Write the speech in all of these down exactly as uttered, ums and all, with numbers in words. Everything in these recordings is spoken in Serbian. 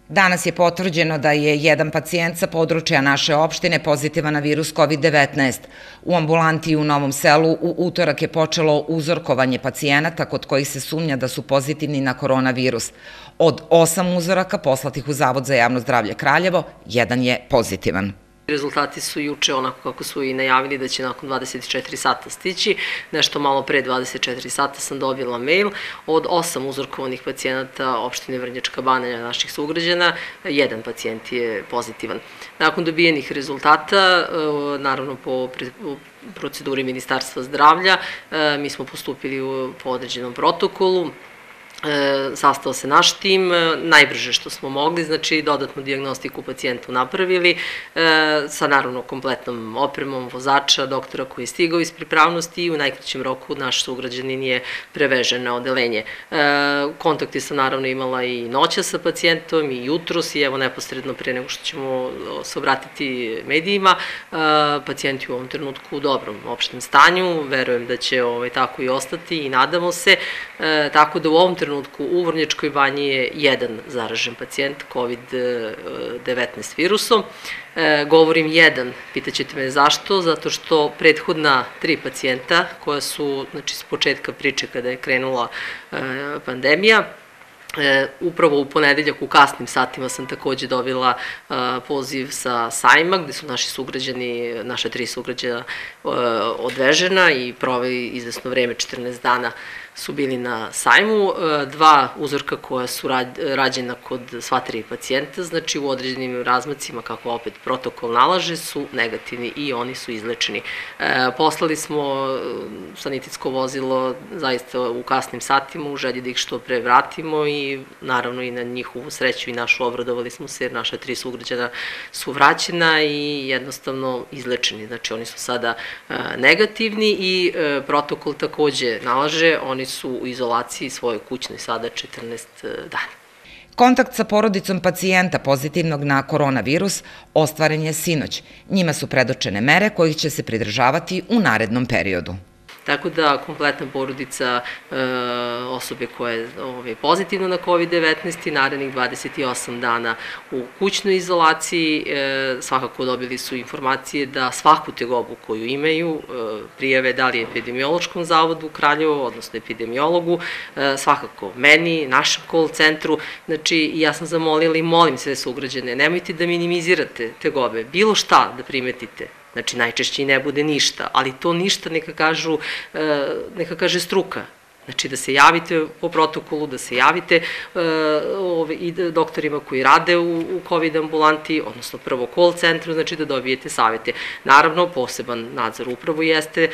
Danas je potvrđeno da je jedan pacijent sa područja naše opštine pozitivan na virus kovid devetnaest. U ambulanti u Novom Selu u utorak je počelo uzorkovanje pacijenata kod kojih se sumnja da su pozitivni na koronavirus. Od osam uzoraka poslatih u Zavod za javno zdravlje Kraljevo, jedan je pozitivan. Rezultati su juče onako kako su i najavili da će nakon dvadeset četiri sata stići. Nešto malo pre dvadeset četiri sata sam dobila mail od osam uzorkovanih pacijenata opštine Vrnjačka Banja naših sugrađana, jedan pacijent je pozitivan. Nakon dobijenih rezultata, naravno po proceduri Ministarstva zdravlja, mi smo postupili po određenom protokolu. Sastao se naš tim, najbrže što smo mogli, znači dodatnu dijagnostiku pacijentu napravili, sa naravno kompletnom opremom vozača, doktora koji je stigao iz pripravnosti i u najkraćem roku naš sugrađanin je prevežen na odelenje. Kontakti sam naravno imala i noća sa pacijentom i jutros i evo neposredno pre nego što ćemo se obratiti medijima. Pacijent je u ovom trenutku u dobrom opštem stanju, verujem da će tako i ostati i nadamo se, tako da u ovom trenutku u Vrnjačkoj Banji je jedan zaražen pacijent kovid devetnaest virusom. Govorim jedan, pitaćete me zašto, zato što prethodna tri pacijenta koja su, znači s početka priče kada je krenula pandemija, upravo u ponedeljak u kasnim satima sam takođe dobila poziv sa sajma gde su naši sugrađani, naša tri sugrađana odvežena i proveli izvesno vreme, četrnaest dana su bili na sajmu. Dva uzorka koja su rađena kod sva tri pacijenta, znači u određenim razmacima, kako opet protokol nalaže, su negativni i oni su izlečeni. Poslali smo sanitetsko vozilo zaista u kasnim satima u želji da ih što pre vratimo i naravno i na njihovu sreću i našu obradovali smo se jer naša tri sugrađana su vraćena i jednostavno izlečeni. Znači oni su sada negativni i protokol takođe nalaže, oni su u izolaciji svojoj kućnoj sada četrnaest dana. Kontakt sa porodicom pacijenta pozitivnog na koronavirus ostvaren je sinoć. Njima su predočene mere kojih će se pridržavati u narednom periodu. Tako da kompletna porodica osobe koja je pozitivna na kovid devetnaest i narednih dvadeset osam dana u kućnoj izolaciji, svakako dobili su informacije da svaku tegobu koju imaju prijave da li epidemiološkom zavodu Kraljevo, odnosno epidemiologu, svakako meni, našem call centru. Znači ja sam zamolila i molim sve sugrađane, nemojte da minimizirate tegobe, bilo šta da primetite. Znači, najčešće i ne bude ništa, ali to ništa neka kažu, neka kaže struka. Znači, da se javite po protokolu, da se javite i doktorima koji rade u kovid ambulanti, odnosno prvo call centru, znači da dobijete savjete. Naravno, poseban nadzor upravo jeste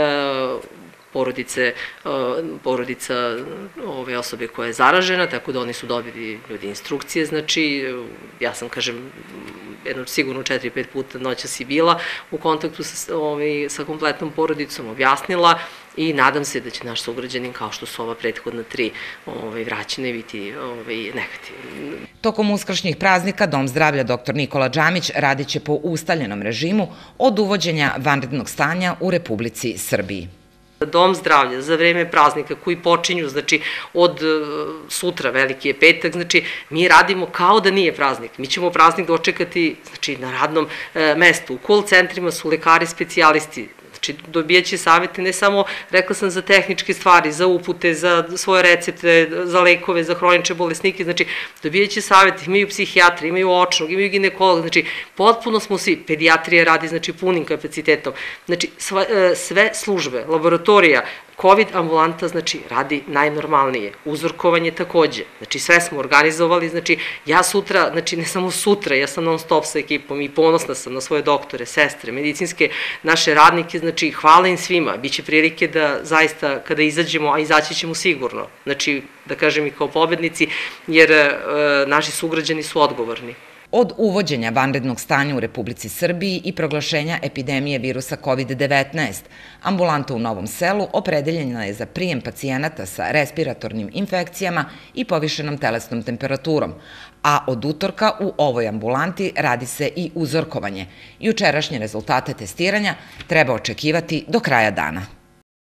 porodice, porodica ove osobe koja je zaražena, tako da oni su dobili ljudi instrukcije, znači ja sam, kažem, jedno sigurno četiri, pet puta noća si bila u kontaktu sa kompletnom porodicom, objasnila i nadam se da će naš sugrađanin, kao što su ova prethodna tri vraćene, biti negativni. Tokom uskršnjih praznika Dom zdravlja doktor Nikola Džamić radit će po ustaljenom režimu od uvođenja vanrednog stanja u Republici Srbiji. Dom zdravlja za vreme praznika koji počinju, znači od sutra, veliki je petak, znači mi radimo kao da nije praznik. Mi ćemo praznik dočekati na radnom mestu. U call centrima su lekari specijalisti, znači dobijaće savete ne samo, rekla sam, za tehničke stvari, za upute, za svoje recepte, za lekove, za hronične bolesnike, znači dobijaće savete, imaju psihijatra, imaju očnog, imaju ginekolog, znači potpuno smo svi, pedijatrija radi znači punim kapacitetom, znači sve službe, laboratorija, kovid ambulanta, znači, radi najnormalnije. Uzorkovanje takođe. Znači, sve smo organizovali, znači, ja sutra, znači, ne samo sutra, ja sam non stop sa ekipom i ponosna sam na svoje doktore, sestre, medicinske, naše radnike, znači, hvala im svima. Biće prilike da zaista, kada izađemo, a izaći ćemo sigurno, znači, da kažem i kao pobednici, jer naši sugrađani su odgovorni. Od uvođenja vanrednog stanja u Republici Srbiji i proglašenja epidemije virusa kovid devetnaest, ambulanta u Novom Selu opredeljena je za prijem pacijenata sa respiratornim infekcijama i povišenom telesnom temperaturom, a od utorka u ovoj ambulanti radi se i uzorkovanje. Jučerašnje rezultate testiranja treba očekivati do kraja dana.